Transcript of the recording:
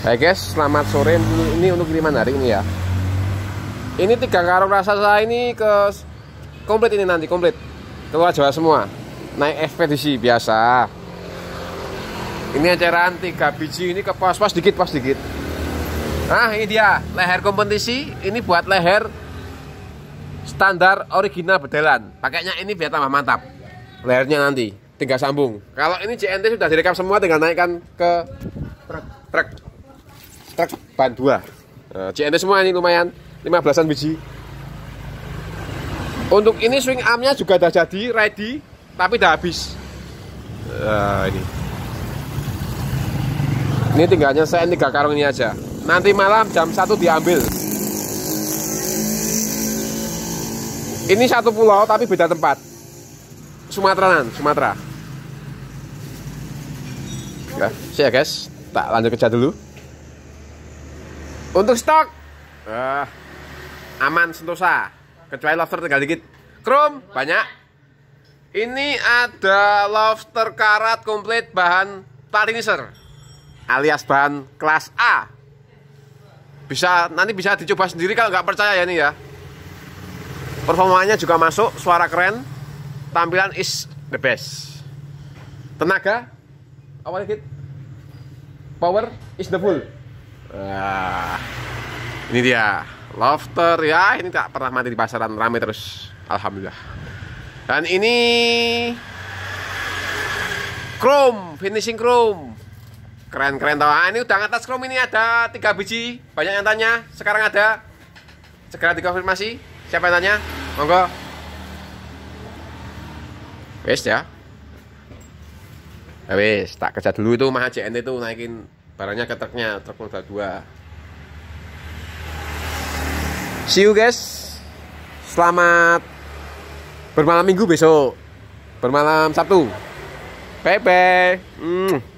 Hai guys, selamat sore. Ini untuk kiriman hari ini ya. Ini 3 karung raksasa ini komplit ini nanti komplit keluar Jawa semua. Naik ekspedisi biasa. Ini eceran 3 biji ini ke pas dikit. Nah ini dia leher kompetisi. Ini buat leher standar original bedelan. Pakainya ini biar tambah mantap. Lehernya nanti tinggal sambung. Kalau ini JNT sudah direkam semua, tinggal naikkan ke truk ban 2. JNT semua ini lumayan 15-an biji. Untuk ini swing armnya juga udah jadi ready, tapi udah habis. Ini tinggal nyelesain 3 karung ini aja. Nanti malam jam 1 diambil. Ini satu pulau tapi beda tempat. Sumatera. Ya guys, tak lanjut kerja dulu. Untuk stok aman sentosa, kecuali lobster tinggal dikit. Krom banyak. Ini ada lobster karat komplit bahan platinisher alias bahan kelas A. Nanti bisa dicoba sendiri kalau nggak percaya ya ini ya. Performanya juga masuk, suara keren, tampilan is the best. Tenaga awal dikit, power is the full. Ini dia lobster ya, ini tak pernah mati di pasaran, rame terus, alhamdulillah. Dan ini chrome, finishing chrome, keren tau. Ini udah ngatas chrome, ini ada 3 biji. Banyak yang tanya, sekarang ada, segera dikonfirmasi. Siapa yang tanya? Monggo. Wes ya. Wes, tak kerja dulu itu mah JNT itu naikin barangnya ke truknya, truk roda 2. See you guys. Selamat bermalam minggu besok. Bermalam Sabtu. Bye bye.